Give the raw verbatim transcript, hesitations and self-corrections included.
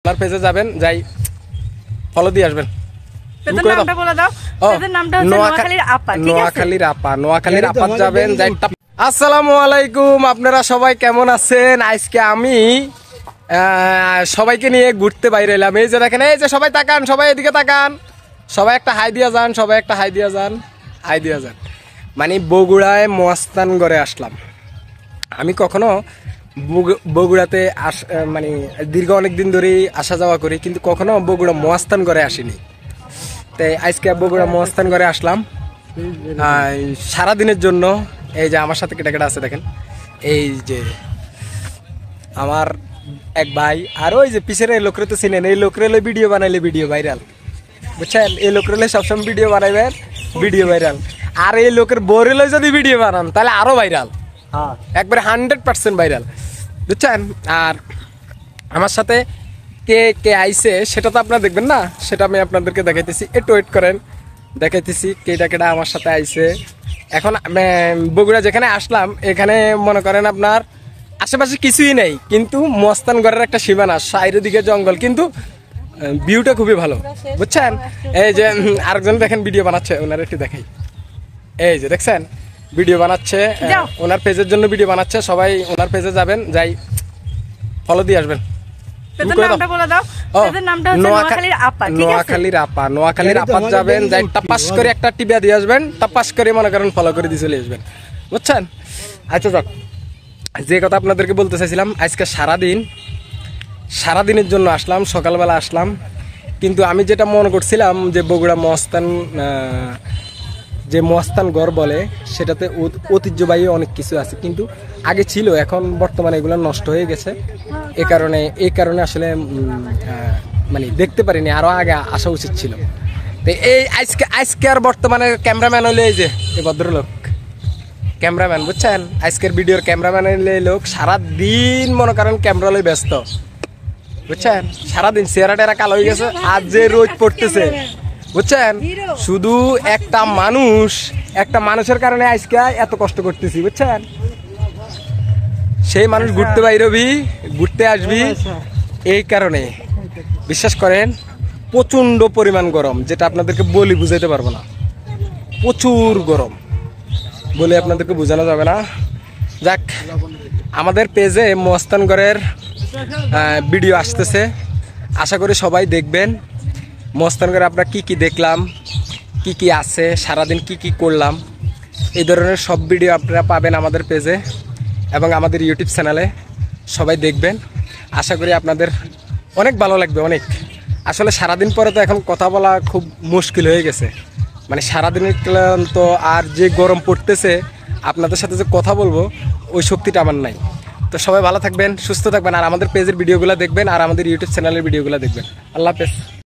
ওনার পেজে যাবেন, যাই ফলো দিয়ে আসবেন। নোয়াখালীর আপা, নোয়াখালীর আপা যাবেন, যাই। আসসালামু আলাইকুম, আপনারা সবাই কেমন আছেন? আজকে আমি সবাইকে নিয়ে ঘুরতে বাইরে এলাম। এই যে দেখেন, এই যে সবাই তাকান, সবাই এদিকে তাকান, সবাই একটা হাই দিয়া যান, সবাই একটা হাই দিয়া যান, হাই দিয়া যান। মানে বগুড়ায় মস্তানগড়ে আসলাম। আমি কখনো বগুড়াতে আস মানে দীর্ঘ অনেক দিন ধরেই আসা যাওয়া করি, কিন্তু কখনো বগুড়া মস্তানগড়ে আসিনি। তাই আজকে বগুড়া মস্তানগড়ে আসলাম সারাদিনের জন্য। এই যে আমার সাথে কেটে কেটে আছে দেখেন, এই যে আমার এক ভাই, আর ওই যে পিছের এই লোকরে তো চিনেন, এই লোকরেলে ভিডিও বানাইলে ভিডিও ভাইরাল, বুঝছেন? এই লোকরেলে সবসময় ভিডিও বানাইবেন, ভিডিও ভাইরাল। আর এই লোকের বোরেলে যদি ভিডিও বানান তাহলে আরো ভাইরাল, একবারে হান্ড্রেড পার্সেন্ট ভাইরাল, বুঝছেন? আর আমার সাথে কে কে আইছে সেটা তো আপনারা দেখবেন না, সেটা আমি আপনাদেরকে দেখাইতেছি, একটু ওয়েট করেন, দেখাইতেছি কেটা কেটা আমার সাথে আইছে। এখন বগুড়া যেখানে আসলাম, এখানে মনে করেন আপনার আশেপাশে কিছুই নেই, কিন্তু মস্তানগড়ের একটা সীমানা, চারিদিকে জঙ্গল, কিন্তু ভিউটা খুবই ভালো, বুঝছেন? এই যে আরেকজন দেখেন ভিডিও বানাচ্ছে, ওনার একটু দেখাই। এই যে দেখছেন ভিডিও বানাচ্ছে, ওনার পেজের জন্য ভিডিও বানাচ্ছে। সবাই ওনার পেজে যাবেন, যাই ফলো দিয়ে আসবেন। নোয়াখালীর আপা, নোয়াখালীর আপা যাবেন, যাই টাপাস করে একটা টিপা দিয়ে আসবেন, টাপাস করে মনে করেন ফলো করে দিয়ে চলে আসবেন, বুঝছেন? আচ্ছা যাক, যে কথা আপনাদেরকে বলতে চাইছিলাম, আজকে সারাদিন সারাদিনের জন্য আসলাম, সকালবেলা আসলাম, কিন্তু আমি যেটা মনে করছিলাম যে বগুড়া মস্তান যে মস্তানগড় বলে, সেটাতে ঐতিহ্যবাহী অনেক কিছু আছে, কিন্তু আগে ছিল, এখন বর্তমানে এগুলো নষ্ট হয়ে গেছে। এ কারণে এই কারণে আসলে মানে দেখতে পারিনি, আরো আগে আসা উচিত ছিল। তো এই আজকে আজকে আর বর্তমানে ক্যামেরাম্যান হইলে এই যে এই ভদ্রলোক ক্যামেরাম্যান, বুঝছেন? আজকের ভিডিওর ক্যামেরাম্যান হইলে লোক সারাদিন মনে করেন ক্যামেরা লই ব্যস্ত, বুঝছেন? সারাদিন চেহারা টেরা কালো হয়ে গেছে, আজ যে রোদ পড়তেছে, বুঝছেন? শুধু একটা মানুষ, একটা মানুষের কারণে আজকে এত কষ্ট করতেছি, বুঝছেন? সেই মানুষ ঘুরতে বাইরবি, ঘুরতে আসবি, এই কারণে বিশ্বাস করেন প্রচন্ড পরিমাণ গরম, যেটা আপনাদেরকে বলি বুঝাইতে পারবো না, প্রচুর গরম বলে আপনাদেরকে বোঝানো যাবে না। যাক, আমাদের পেজে মস্তানগড়ের ভিডিও আসতেছে, আশা করি সবাই দেখবেন। মস্তানগড়ে আমরা কি কি দেখলাম, কি কি আছে, সারাদিন কি কি করলাম, এই ধরনের সব ভিডিও আপনারা পাবেন আমাদের পেজে এবং আমাদের ইউটিউব চ্যানেলে। সবাই দেখবেন, আশা করি আপনাদের অনেক ভালো লাগবে। অনেক আসলে সারাদিন পরে তো এখন কথা বলা খুব মুশকিল হয়ে গেছে, মানে সারাদিনের ক্লান্ত, আর যে গরম পড়তেছে, আপনাদের সাথে যে কথা বলবো ওই শক্তিটা আমার নাই। তো সবাই ভালো থাকবেন, সুস্থ থাকবেন, আর আমাদের পেজের ভিডিওগুলো দেখবেন, আর আমাদের ইউটিউব চ্যানেলের ভিডিওগুলো দেখবেন। আল্লাহ হাফেজ।